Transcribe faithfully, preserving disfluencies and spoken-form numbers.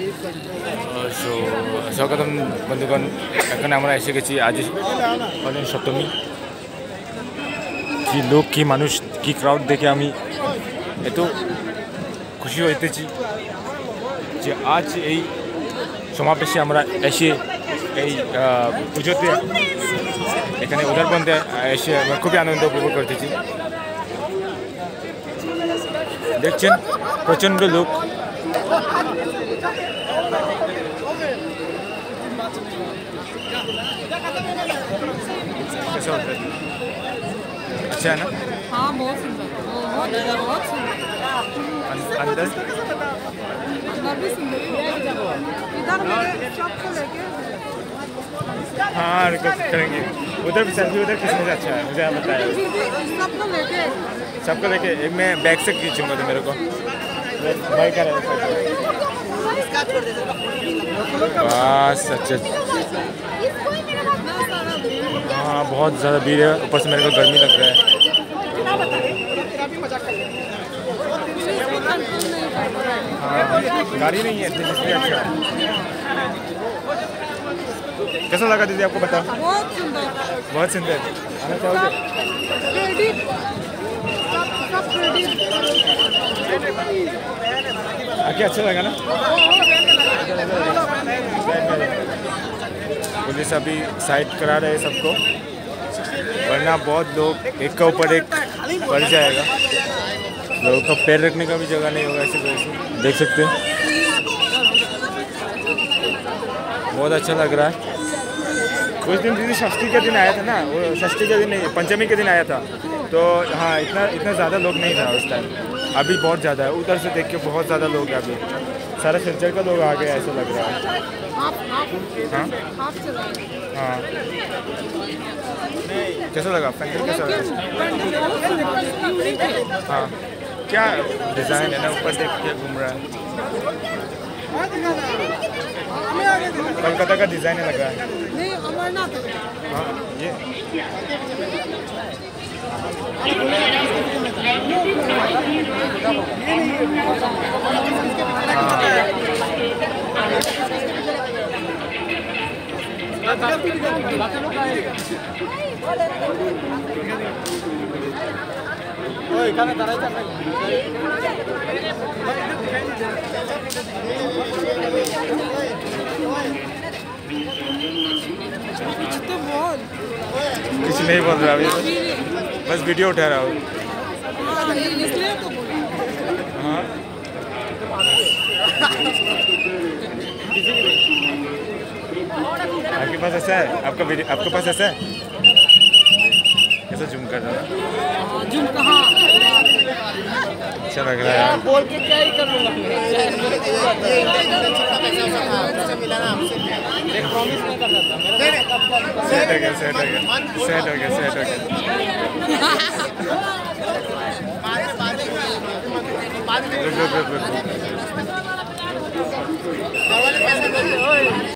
So স্বাগতম বন্ধুগণ, এখন আমরা এসে গেছি আজ কজন সপ্তমী। কি লোক, কি মানুষ, কি ক্রাউড দেখে আমি এত খুশি হইতেছি যে আজ এই সমাবেশে আমরা এসে এই পুজোতে এখানে উদারবন্দে এসে আমরা খুবই আনন্দ উপভোগ করতেছি। দেখছেন প্রচণ্ড লোক। कैसा होता है? अच्छा है ना? हाँ, बहुत सुंदर, बहुत बहुत सुंदर। अंदर अंदर भी सुंदर है। इधर मेरे शॉप को लेके हाँ रिक्वेस्ट करेंगे। उधर भी सेल्फी उधर किसने से अच्छा है मुझे आप बताया। सबको लेके सबको लेके एक मैं बैग से खींचूंगा तो मेरे को भाई कर रहा है बस। अच्छा हाँ, बहुत ज़्यादा भीड़ है, ऊपर से मेरे को गर्मी लग रहा है। हाँ, गाड़ी नहीं है इसलिए अच्छा है। कैसा लगा दीदी आपको बताओ? बहुत सुंदर, बहुत सुंदर। आना चाहोगे? आगे अच्छा लगा ना? पुलिस अभी साइड करा रहे हैं सबको, वरना बहुत लोग एक के ऊपर एक बढ़ जाएगा। लोगों का पैर रखने का भी जगह नहीं होगा ऐसे वैसे। देख सकते हैं, बहुत अच्छा लग रहा है। उस दिन दीदी षष्ठी के दिन आया था ना, वो षष्ठी के दिन नहीं, पंचमी के दिन आया था, तो हाँ इतना इतना ज़्यादा लोग नहीं था उस टाइम। अभी बहुत ज़्यादा है, उधर से देख के बहुत ज़्यादा लोग हैं। अभी सारा सिलचर का लोग आ गया ऐसा लग रहा है। हाँ हाँ, कैसा लगा पेंडल? कैसा लगा? हाँ, क्या डिज़ाइन है ना, ऊपर देख के घूम रहा है। कोलकाता का डिज़ाइन लग रहा है। नहीं, अमरनाथ। हाँ ये এখানে দাঁড়াই যাবে। तो बोल। कुछ नहीं बोल रहा अभी, बस वीडियो उठा रहा हूँ। इसलिए तो बोल। हाँ आपके पास ऐसा है? आपका वीडियो आपके पास ऐसा है? कैसा जूम कर रहा है? जूम कहाँ? अच्छा लग रहा है। बोल के क्या ही कर लूँगा। प्रॉमिस नहीं कर रहा था। सेट हो गया, सेट हो गया, सेट हो गया, सेट हो गया। रुक रुक रुक रुक।